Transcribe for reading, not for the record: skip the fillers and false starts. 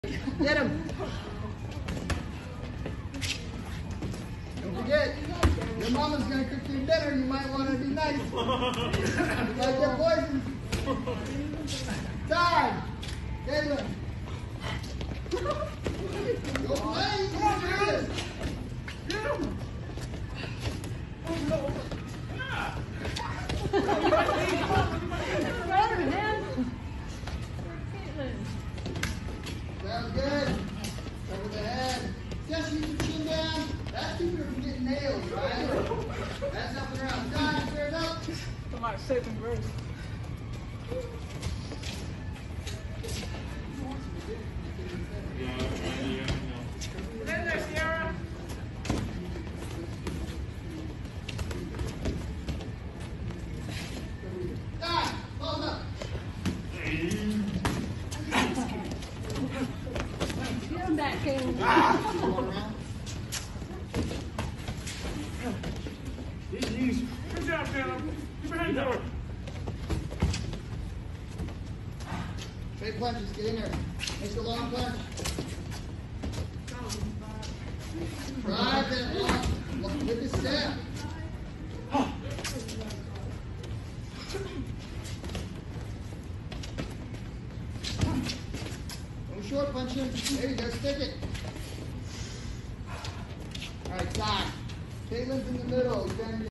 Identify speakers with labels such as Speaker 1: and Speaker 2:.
Speaker 1: Get him. Don't forget, your mama's gonna cook you dinner and you might want to be nice. You gotta get poisoned. Time. Caitlin. Go play. Come on, man. Get him. Sounds good. Over the head. Just keep your chin down. That's keeping her from getting nailed, right? That's up and around. Time, squares up.
Speaker 2: Come on, safe and grace. Get in there, Sierra.
Speaker 1: Time. Close up.
Speaker 3: Get him back, Caleb.
Speaker 2: These knees. Good job, Caleb. Keep your hands up.
Speaker 1: Straight punches. Get in there. Make a long punch. Drive that long. With the step. Don't short punch him. There you go. Stick it. All right, time. Caitlin's in the middle.